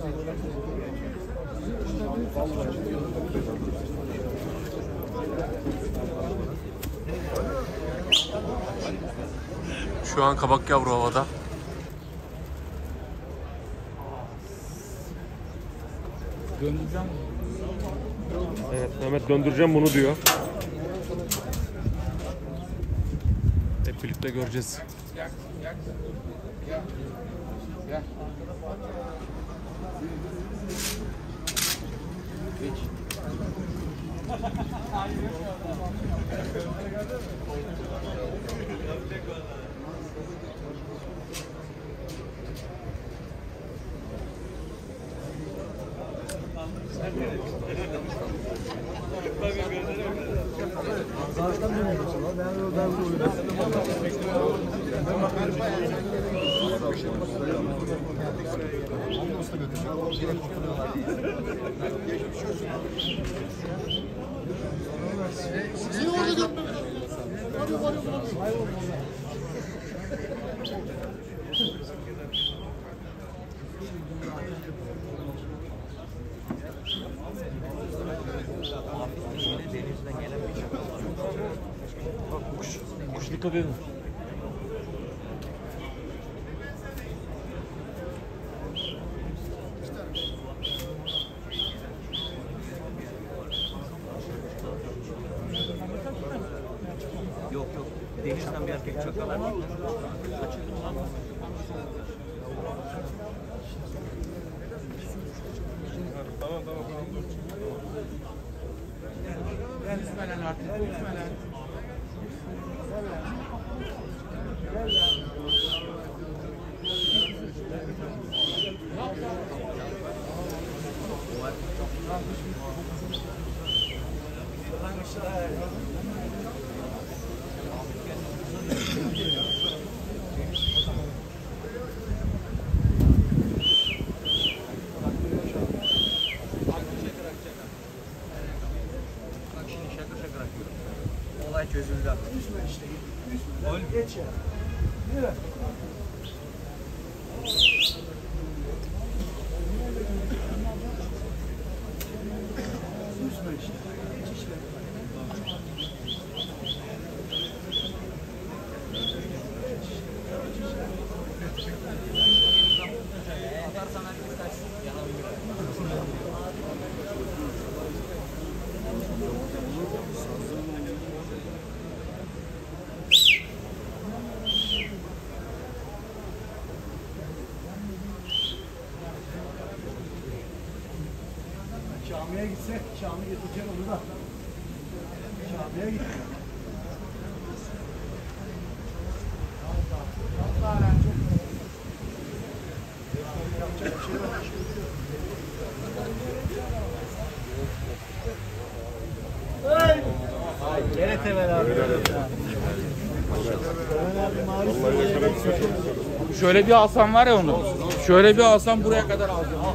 Şu an kabak yavru havada. Döndüreceğim. Evet, Mehmet döndüreceğim bunu diyor. Hep birlikte göreceğiz. Kuş dikkat edin. Yok yok. Denizden bir erkek çakalar. Tamam dur. Ben İsmail'en artık. İsmail'en. Gel ya. Olay çözüldü. Gol geç ya. Yürü. Camiye gitsek, cami getireceğim onu da. Camiye gittim. Gene Temel abi. Şöyle bir alsam var ya onu. Şöyle bir alsam buraya kadar alacağım.